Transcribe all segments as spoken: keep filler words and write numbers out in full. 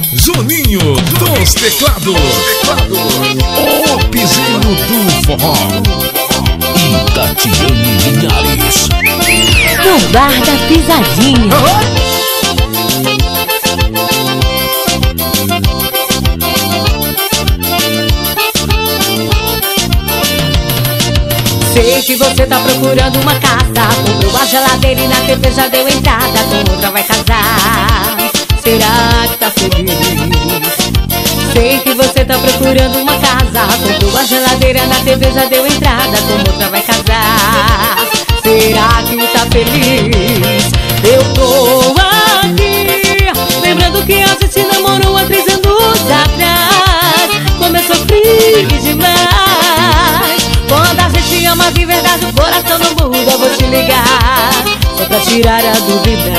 Juninho dos teclados, o piseiro do forró. E Tatiane Linhares, no bar da pisadinha. Sei que você tá procurando uma casa, comprou a geladeira e na T V já deu entrada, com outra vai casar. Será que tá feliz? Sei que você tá procurando uma casa, comprou a geladeira na T V já deu entrada, com outra vai casar. Será que tá feliz? Eu tô aqui lembrando que a gente namorou há três anos atrás, como eu sofri demais. Quando a gente ama de verdade, o coração não muda. Vou te ligar só pra tirar a dúvida.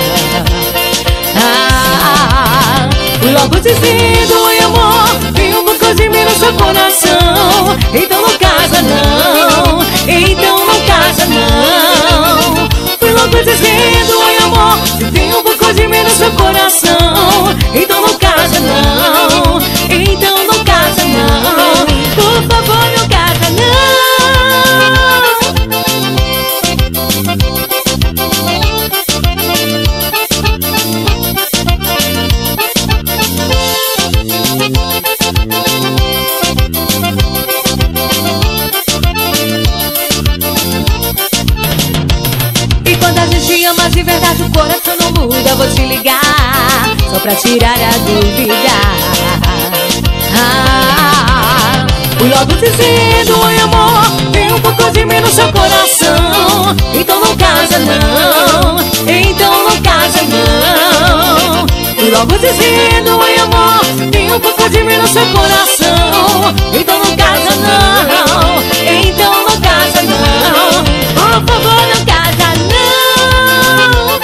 Ah, fui logo dizendo, oi amor, tem um pouco de mim no seu coração. Então não casa não, então não casa não. Fui logo dizendo, oi amor, se tem um pouco de mim no seu coração. Então não casa não, então não casa não. Por favor, não casa não. E quando a gente ama de verdade, o coração não muda. Vou te ligar só pra tirar a dúvida. Ah, fui logo dizendo, oi amor, tem um pouco de mim no seu coração. Então não casa não, então não casa não. Fui logo dizendo, oi amor, tem um pouco de mim no seu coração. Então não casa não, então não casa não. Por favor, não casa não.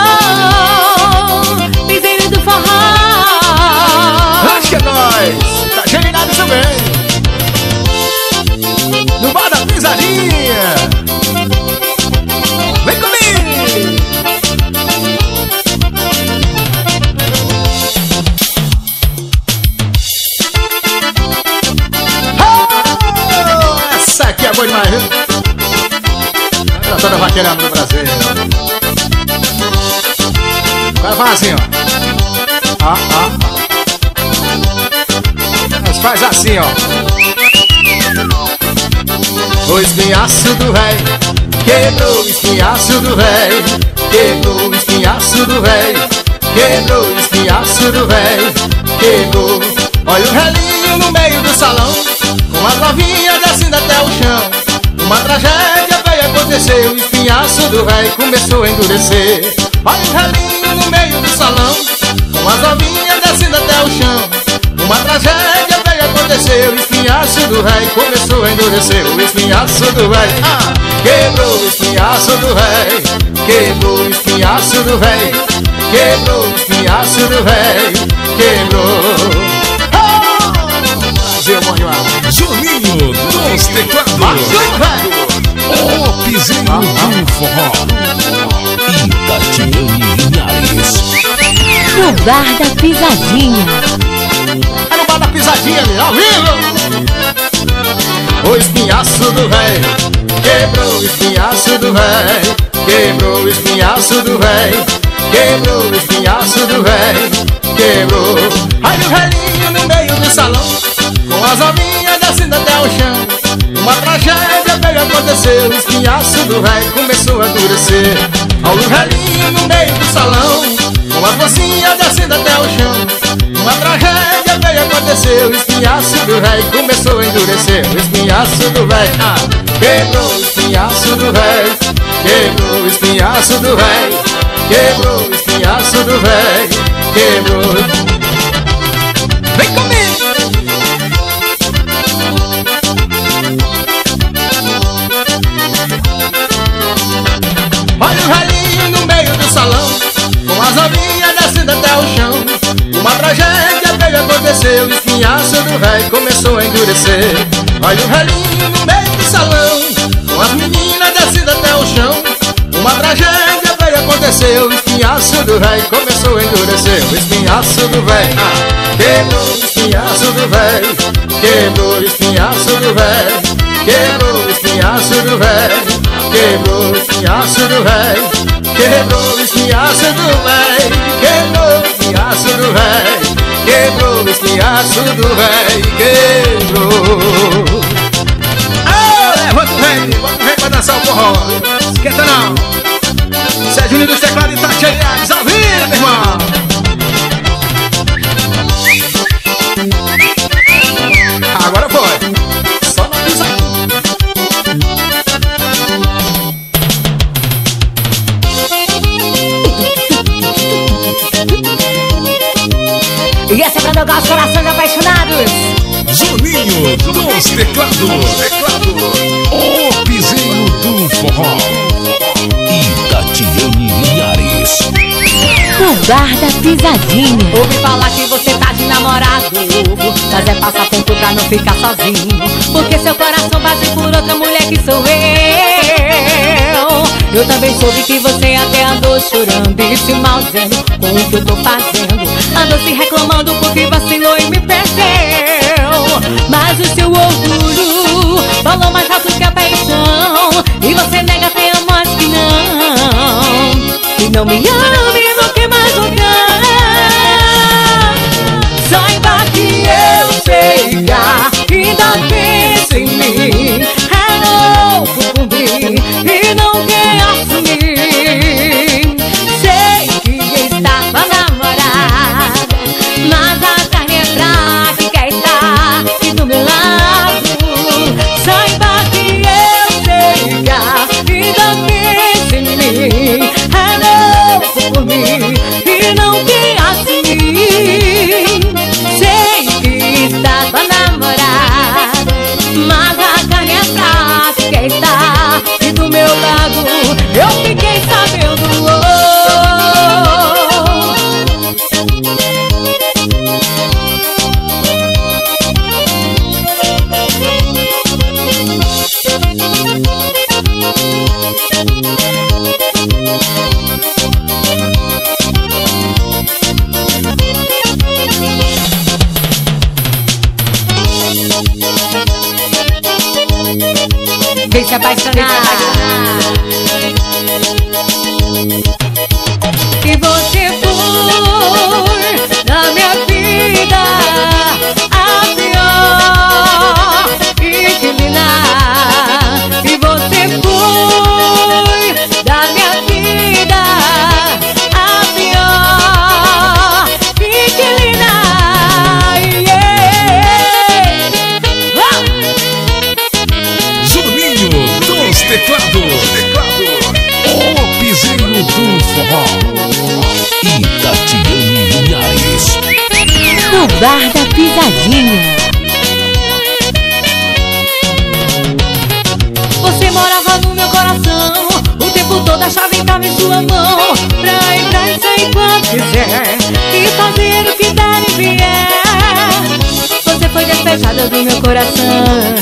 Oh, piseiro do forró. Acho que é nóis, tá gelinado também. No bar da pisadinha. Vem comigo. Oh, essa aqui é boa demais, viu? Pra toda vaqueirama do Brasil. O cara fala assim, ó. Ah, ah, ah. Mas faz assim, ó. O espinhaço do véi quebrou o espinhaço do véi, quebrou o espinhaço do véi, quebrou o espinhaço do véi, quebrou. Olha o relinho no meio do salão, com as novinhas descendo até o chão. Uma tragédia veio acontecer, o espinhaço do véi começou a endurecer. Olha o relinho no meio do salão, com as novinhas descendo até o chão. Uma tragédia veio acontecer, o espinhaço do véi começou a endurecer. O espinhaço do véi, ah, quebrou o espinhaço do véi, quebrou o espinhaço do véi, quebrou o espinhaço do véi, quebrou. Brasil, bom demais. Juninho dos teclados, o piseiro do forró. E Tatiane Linhares, No bar da pisadinha. É no bar da pisadinha ali, ao vivo. O espinhaço do véi quebrou o espinhaço do véi, quebrou o espinhaço do véi, quebrou o espinhaço do véi, quebrou. Aí o velhinho no meio do salão, com as novinhas descendo até o chão. Uma tragédia veio acontecer, o espinhaço do véi começou a endurecer. Olha o velhinho no meio do salão, com as mocinhas descendo até o chão. Uma tragédia veio acontecer, o espinhaço do véi começou a endurecer. O espinhaço do véi, ah, quebrou o espinhaço do véi, quebrou o espinhaço do véi, quebrou o espinhaço do véi, quebrou. Vem comigo! Olha o velhinho no meio do salão, com as novinhas descendo até o chão. Uma tragédia veio acontecer, o espinhaço do véi começou a endurecer. Olha o velhinho no meio do salão, com as meninas descendo até o chão. Uma tragédia veio acontecer, endureceu, o espinhaço do véi começou a endurecer. O espinhaço do véi ah, quebrou o espinhaço do véi, quebrou o espinhaço do véi, quebrou o espinhaço do véi, quebrou o espinhaço do véi, quebrou o espinhaço do véi, quebrou o espinhaço do véi, quebrou o espinhaço do véi, quebrou. Ah, levanta o rei, bota o rei pra dançar o forró. Esquenta não. Sérgio Júnior dos teclados e Tati Aliares ao vivo, meu irmão. Agora foi. Só na pisa. E essa é pra tocar os corações apaixonados. Juninho dos teclados. O piseiro do forró. Itatiane Linhares. No bar da pisadinha. Ouvi falar que você tá de namorado, mas é passatempo pra não ficar sozinho, porque seu coração bate por outra mulher que sou eu. Eu também soube que você até andou chorando e se malzendo com o que eu tô fazendo. Andou se reclamando porque vacilou e me perdeu. Mas o seu orgulho falou mais alto que a paixão, e você nega até a morte que não. E não me ame, não quer mais olhar. Saiba que eu sei que ainda pensa em mim, é louco por mim e não quer assumir. Sei que estava namorada, mas a carne é fraca e quer estar aqui do meu lado. Saiba que eu sei que ainda pensa em mim, é louco por mim e não quer assumir. Sei que estava namorada, mas a carne é fraca e quer estar aqui do meu lado. Eu fiquei sabendo, oh. Vem se apaixonar. E você foi na minha vida a pior inquilina. E você foi da minha vida a pior inquilina. Yeah. Oh! Dos teclados. O piseiro do forró. Itatiane Linhares. No bar da pisadinha. Você morava no meu coração, o tempo todo a chave tava em sua mão, pra entrar e sair quando quiser e fazer o que der e vier. Você foi despejada do meu coração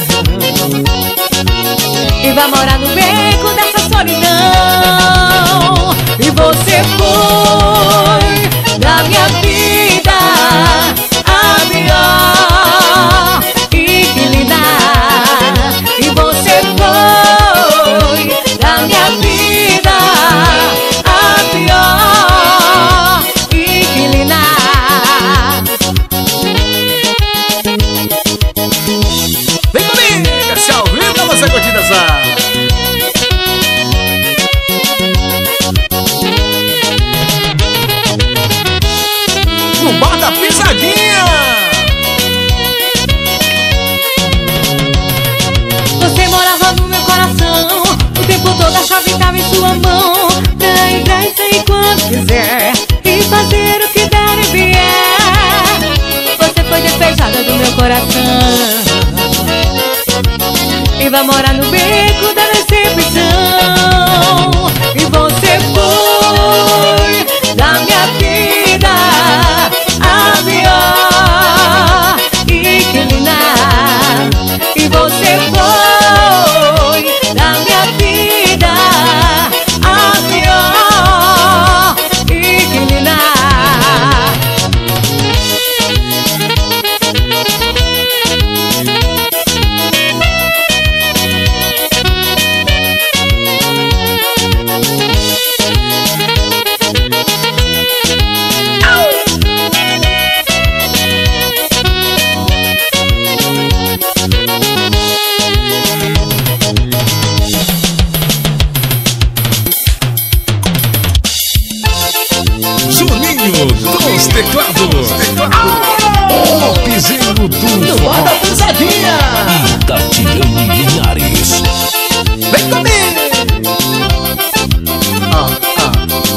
e vai morar no beco dessa solidão. E você foi da minha vida a melhor inquilina. E você foi da minha vida a pior inquilina. Vem comigo, se ao vivo pra você curtir dançar. No bar da pisadinha. Você morava no meu coração, o tempo todo a chave tava em sua mão, pra entrar e sair quando quiser e fazer o que der e vier. Você foi despejada do meu coração e vai morar no beco da decepção. E você foi da minha vida a pior inquilina. E você foi da minha vida a pior O piseiro do No forró. Bota Pisadinha. Tatiane Linhares. Vem comigo. Ah, ah.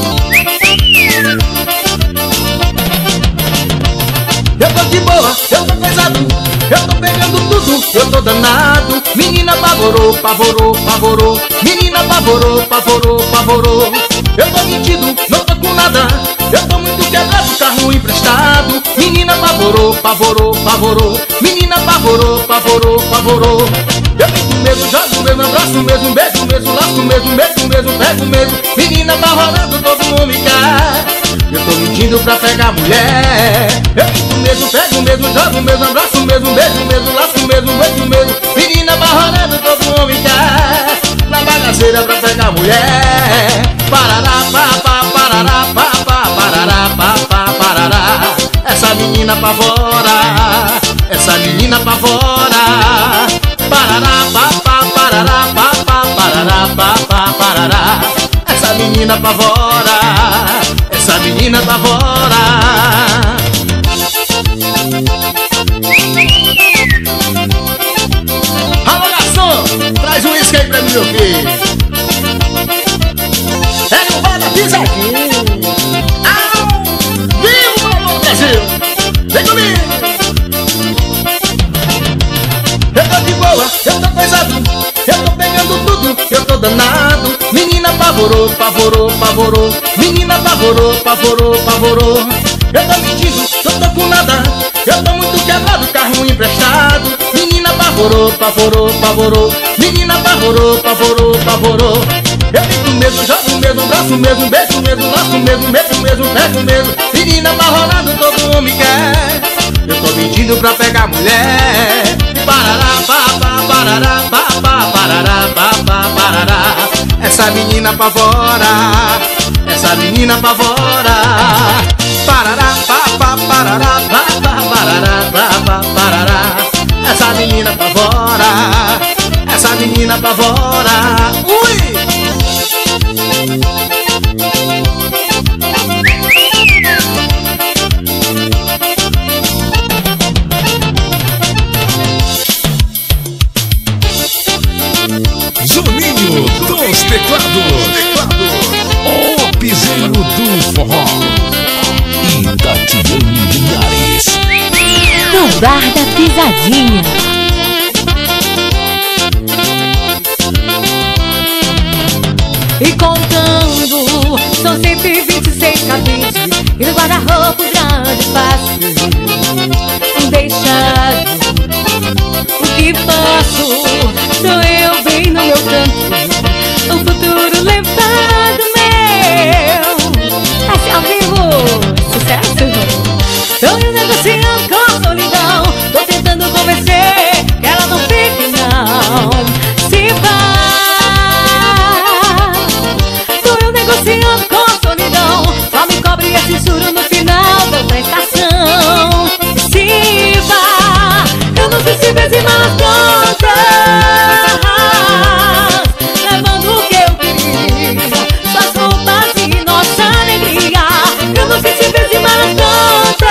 Eu tô de boa, eu tô coisado, eu tô pegando tudo, eu tô danado. Menina apavorou, apavorou, apavorou. Menina apavorou, apavorou, apavorou. Eu tô mentindo, não tô com nada. Eu tô muito quebrado, carro emprestado. Menina apavorou, apavorou, apavorou. Menina apavorou, apavorou, apavorou. Eu fico mesmo, jogo mesmo, abraço mesmo, beijo mesmo, laço mesmo, mesmo, mesmo, pego mesmo. Menina apavorando, todo mundo me quer. Eu tô mentindo pra pegar mulher. Eu fico mesmo, pego mesmo, jogo mesmo, abraço mesmo, beijo mesmo, laço mesmo, beijo mesmo. Menina apavorando, todo mundo me quer. Na bagaceira pra pegar mulher. Parará, papá, parará, papá, parará, papá, parará. Essa menina apavora, essa menina apavora. Parará, papá, parará, papá, parará, papá, parará. Essa menina apavora, essa menina apavora. Alô, garçom, traz um uísque aí pra mim, meu filho. É no bar da Pisadinha. Ah, vivo o amor do Brasil. Vem comigo. Eu tô de boa, eu tô coisado, eu tô pegando tudo, eu tô danado. Menina apavorou, apavorou, apavorou. Menina apavorou, apavorou, apavorou. Eu tô mentindo, não tô com nada. Eu tô muito quebrado, carro emprestado. Menina apavorou, apavorou, apavorou. Menina apavorou, apavorou, apavorou. Eu fico mesmo, jogo mesmo, abraço mesmo, beijo mesmo, laço mesmo, mesmo, mesmo, pego mesmo. Menina apavorando, todo homem quer. Eu tô mentindo pra pegar mulher. Parará, papá, parará, papá, parará, papá, parará. Essa menina apavora, essa menina apavora. Parará, papá, parará, papá, parará, papá, parará. Essa menina apavora, essa menina apavora. Ui! Juninho dos teclados. O piseiro do forró. E Tatiane Linhares. No Bar da Pisadinha. E contando, são cento e vinte e seis cabides. E no guarda-roupa grande fácil deixado. O que faço? Sou eu bem no meu canto. O futuro levado meu. Assim ao vivo, sucesso. Tô me negociando com a solidão. Tô tentando convencer que ela não fique não. Se vai. Tô eu negociando com a solidão. Só me cobre esse juro no final da prestação. Se vai. Eu não sei se vê se malas contas. Levando o que eu queria. Suas roupas e nossa alegria. Eu não sei se vê se malas contas.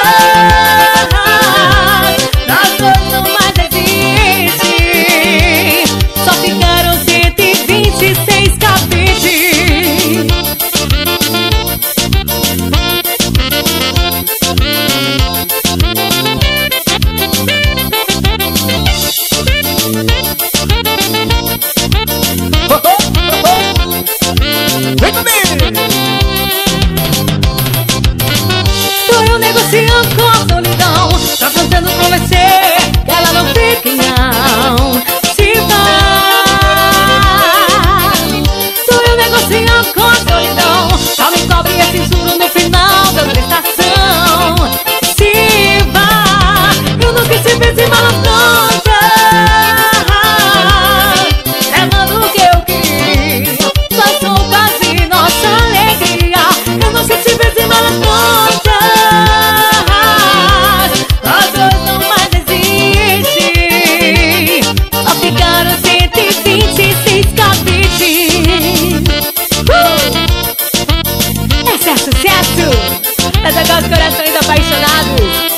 Nós dois não mais existe. Só ficaram cento e vinte e seis cabides. Vem comigo! Tô eu negociando com a solidão. Tô tentando convencer que ela não fique não. Se vai. Tô eu negociando com a solidão. Só me cobre esse juro no final da prestação. Se vai. Eu não esqueci de se malas contas. Levando o que eu queria. Suas roupas e nossa alegria. Eu não sei se vê se malas contas. Nós dois não mais existe. Teclados.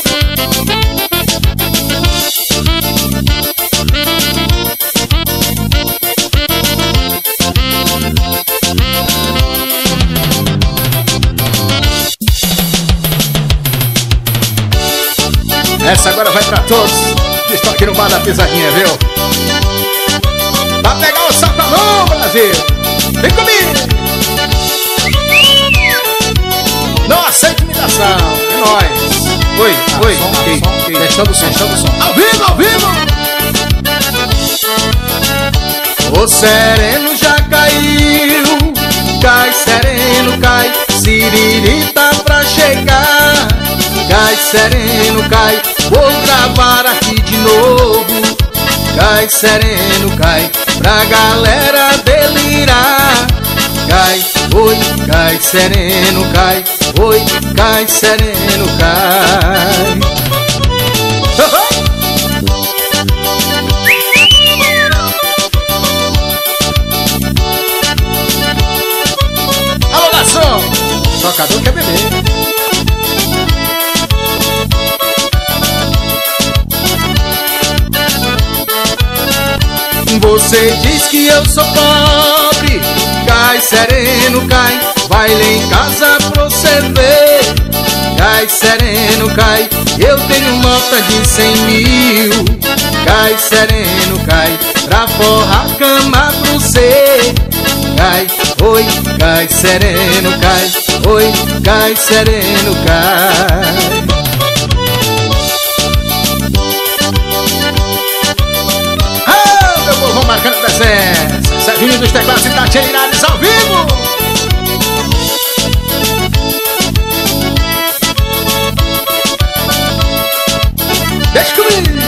Essa agora vai pra todos que estão aqui no bar da pisadinha, viu? Pra pegar o sacolão, Brasil! Vem comigo! Não aceita imitação, é nóis! Oi, ah, oi, som, okay, som, okay. Testando o som, testando o som. Ao vivo, ao vivo! O sereno já caiu, cai sereno, cai, Siririta pra chegar. Cai sereno, cai, vou gravar aqui de novo. Cai sereno, cai, pra galera delirar. Cai, oi, cai sereno, cai, oi, cai sereno, cai. Alô, nação! Tocador quer beber. Você diz que eu sou pobre, cai sereno, cai, vai lá em casa pra você ver. Cai sereno, cai, eu tenho nota de cem mil. Cai sereno, cai, pra forrar a cama pra você. Cai, oi, cai sereno, cai, oi, cai sereno, cai. Vão marcando presença. Serginho dos Teclados e Tatiana Linares ao vivo. Deixa comigo.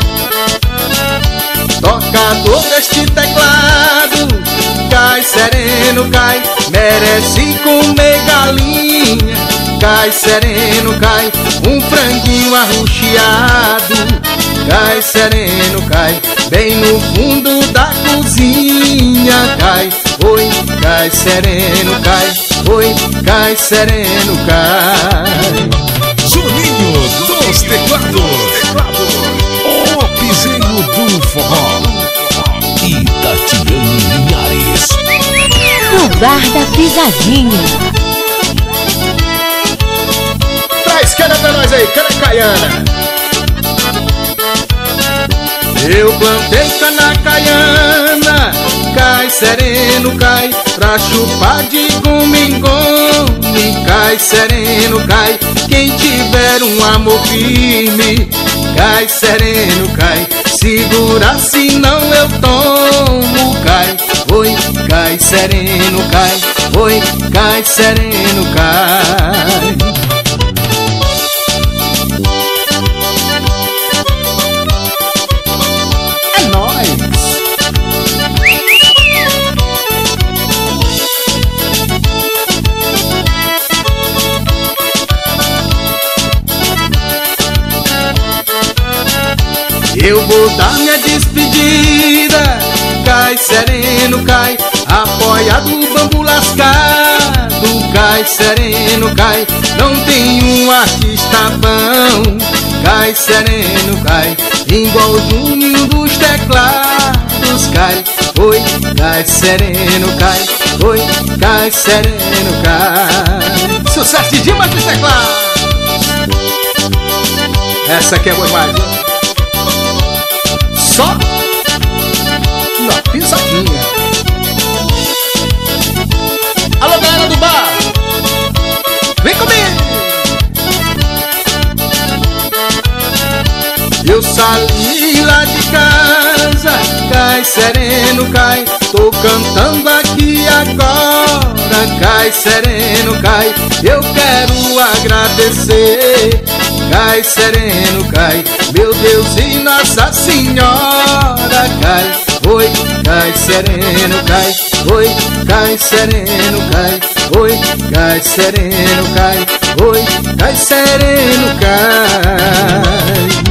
Tocador deste teclado, cai sereno, cai, merece comer galinha. Cai sereno, cai, um franguinho arroxeado. Cai sereno, cai, bem no fundo da cozinha. Cai, oi, cai sereno, cai, oi, cai sereno, cai. Juninho dos Teclados, o piseiro do forró. E Tatiana Linares, O bar da pisadinha. Traz cana pra nós aí, cana caiana. Eu plantei cana caiana, cai sereno, cai, pra chupar de gome-gome. Cai sereno, cai, quem tiver um amor firme. Cai sereno, cai, segura senão eu tomo. Cai, oi, cai sereno, cai, oi, cai sereno, cai. Eu vou dar minha despedida. Cai sereno, cai, apoiado no bambu lascado. Cai sereno, cai, não tem um artista bom. Cai sereno, cai, igual o Juninho dos Teclados. Cai, oi, cai sereno, cai, oi, cai sereno, cai. Sucesso de Dimas dos Teclados. Essa aqui é boa demais, viu? Só na pisadinha. Alô, galera do bar, vem comigo. Eu saí lá de casa, cai sereno, cai, tô cantando aqui agora. Cai sereno, cai, eu quero agradecer. Cai sereno, cai, meu Deus e Nossa Senhora. Cai, oi, cai sereno, cai, oi, cai sereno, cai, oi, cai sereno, cai, oi, cai sereno, cai.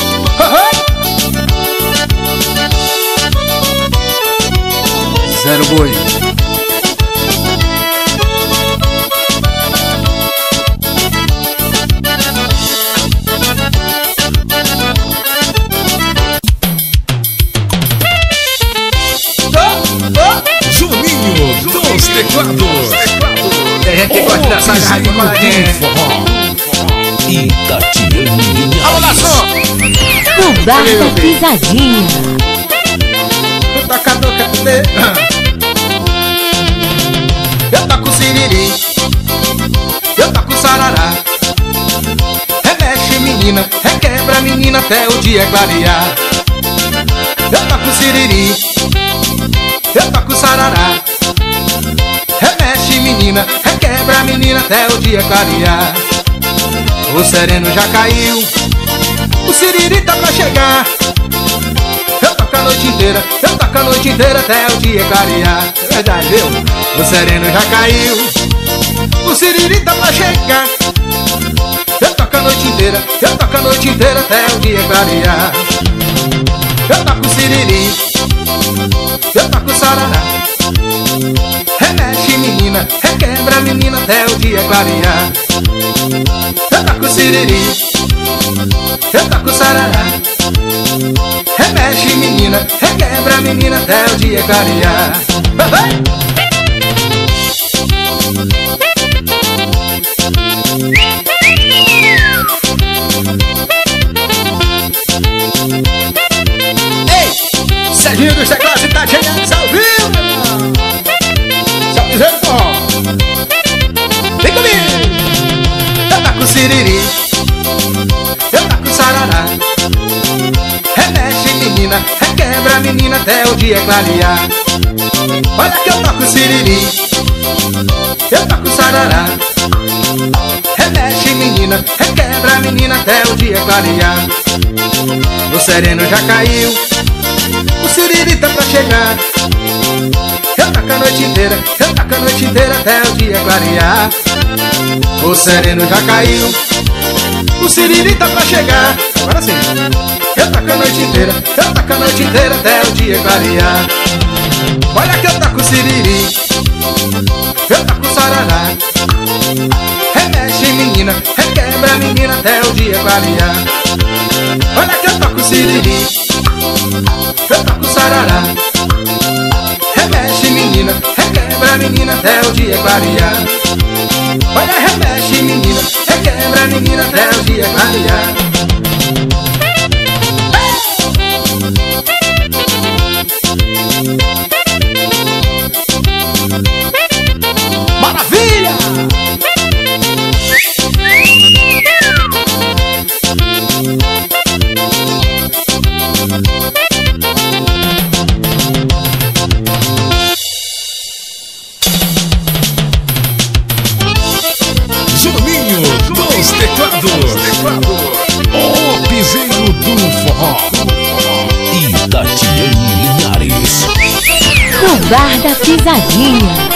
Zero foi. Juninho dos teclados. Tem gente que gosta dessa garrafa com a gente. E Tatiane Alô, Linhares. garçom! No bar da pisadinha. Eu toco a boca dele. Eu toco siriri. Eu toco sarará. Remexe menina, requebra menina até o dia clarear. Eu toco siriri. Eu toco sarará. Remexe menina, requebra menina até o dia clarear. O sereno já caiu, o siriri tá pra chegar. Eu toco a noite inteira, eu toco a noite inteira até o dia clarear. É verdade, viu? O sereno já caiu, o siriri tá pra chegar. Eu toco a noite inteira, eu toco a noite inteira até o dia clarear. Eu toco siriri, eu toco sarará. Remexe menina, requebra menina até o dia clarear. Eu toco siriri, eu toco sarará. Remexe menina, requebra menina até o dia clarear. Vai, vai! Ei! Serginho dos teclados e Tatiane ao vivo! Salve, forró! Vem comigo! Eu toco siriri, eu toco sarará. Remexe menina, requebra menina até o dia clarear. Olha que eu toco siriri, eu toco sarará. Remexe menina, requebra menina até o dia clarear. O sereno já caiu, o siriri tá pra chegar. Eu toco a noite inteira, eu toco a noite inteira até o dia clarear. O sereno já caiu, o siriri tá pra chegar. Agora sim. Eu toco a noite inteira, eu toco a noite inteira até o dia clarear. Olha que eu toco siriri, eu toco sarará. Remexe menina, requebra menina até o dia clarear. Olha que eu toco siriri, eu toco sarará. Remexe menina, requebra menina até o dia clarear. Olha, remexe menina, requebra menina até o dia clarear. Maravilha! Juninho dos teclados. O piseiro do forró. E Tatiane Linhares. No bar da pisadinha.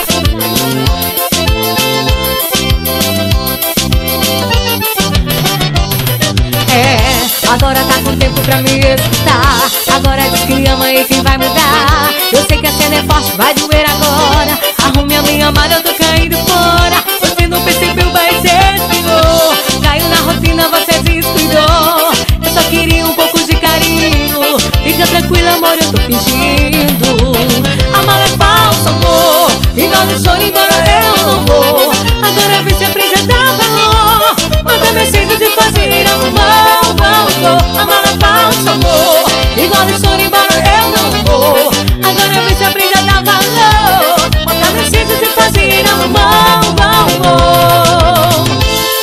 É, agora tá com tempo pra me escutar. Agora diz que ama e que vai mudar. Eu sei que a cena é forte, vai doer agora. Arrume a minha mala, eu tô caindo fora. Você não percebeu, mas desligou. Caiu na rotina, você descuidou. Eu só queria um pouco de carinho. Fica tranquila, amor, eu tô fingindo. A mala é falsa, amor. E não deixou embora, eu não vou. Agora vê se aprende a dar valor. Manda mercedes de fazer amor, não vou. A mala é falsa, amor. E não deixou embora, eu não vou. Agora vê se aprende a dar valor. Manda mercedes de fazer amor, não vou.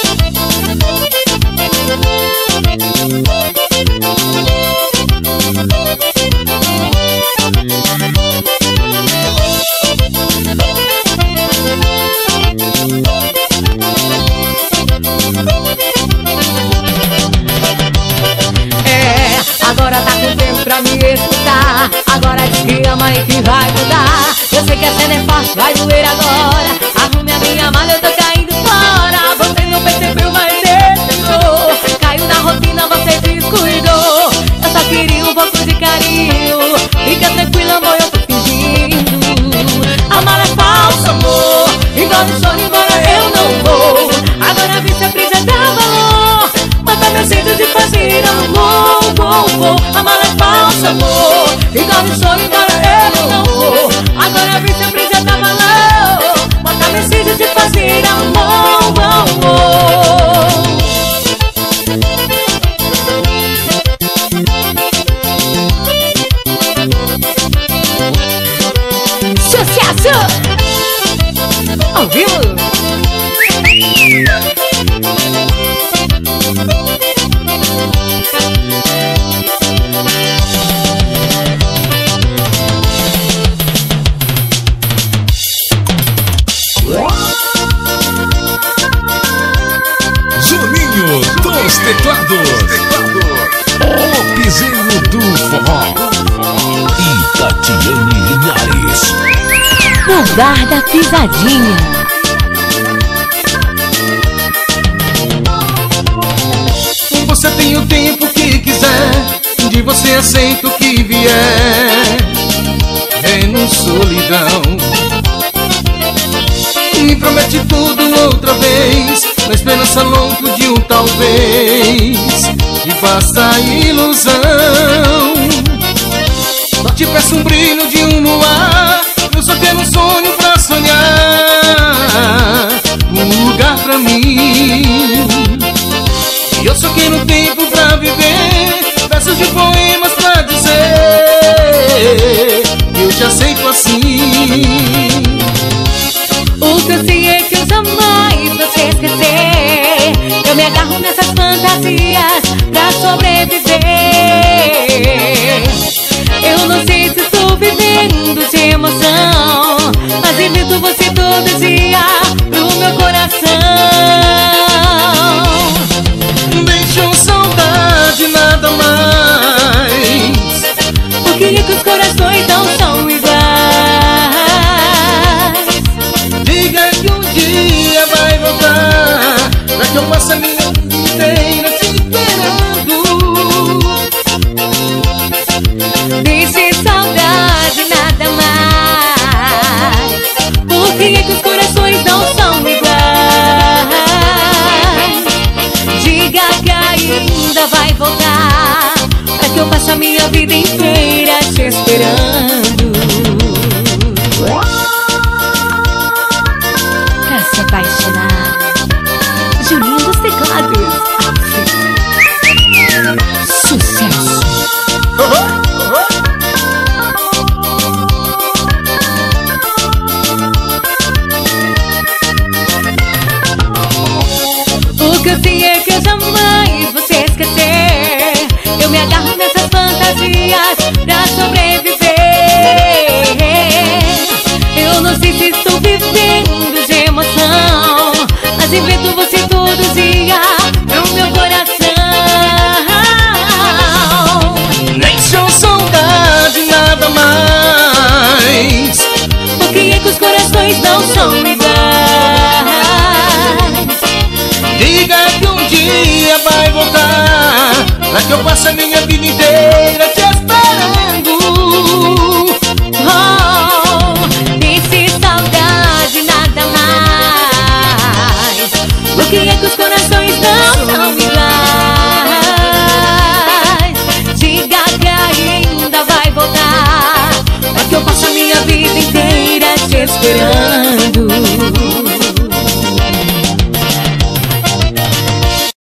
Agora tá com tempo pra me escutar. Agora diz que ama e que vai mudar. Eu sei que a cena é forte, vai doer agora. Arrume a minha mala, eu tô caindo fora. Você não percebeu, mas desligou. Caiu na rotina, você descuidou. Eu só queria um pouco de carinho. Fica tranquila, amor, eu tô fingindo. Igual um sonho, embora eu não vou. Agora vi se a brisa dá valor. Mata meus jeito de fazer amor, vou, vou. A mala é falsa, amor. Igual um sonho, embora eu não vou. Agora vi se a brisa dá valor. Mata meus jeito de fazer amor, vou, vou. Sucesso! Ao vivo! Juninho dos teclados, o piseiro do forró e Tatiane Linhares. O bar da pisadinha. Você tem o tempo que quiser, de você aceita o que vier. Vendo solidão, me promete tudo outra vez, na esperança louco de um talvez, e faça ilusão. Só te peço um brilho de um luar, eu só quero um sonho pra sonhar, um lugar pra mim. E eu só quero tempo pra viver, versos de poemas pra dizer que eu te aceito assim. O que eu sei é que eu jamais vou te esquecer. Eu me agarro nessas fantasias pra sobreviver. Eu não sei se estou vivendo de emoção, mas invito você todo dia pro meu coração. Deixou saudade, nada mais, Porque é que os corações não são iguais. diga que um dia vai voltar, pra que eu passe a minha vida inteira te esperando. Deixe saudade, nada mais. Porque é que os corações não são iguais. Diga que ainda vai voltar, pra que eu passe a minha vida inteira te esperando. Pra se apaixonar, Juninho dos teclados. Sucesso! O que eu sei é que eu jamais vou te esquecer. Eu me agarro nessas fantasias pra sobreviver. Eu não sei se estou vivendo de emoção, mas invento você todo dia no meu coração. Deixou saudade, nada mais, Porque é que os corações não são iguais. diga que um dia vai voltar, pra que eu passe a minha vida inteira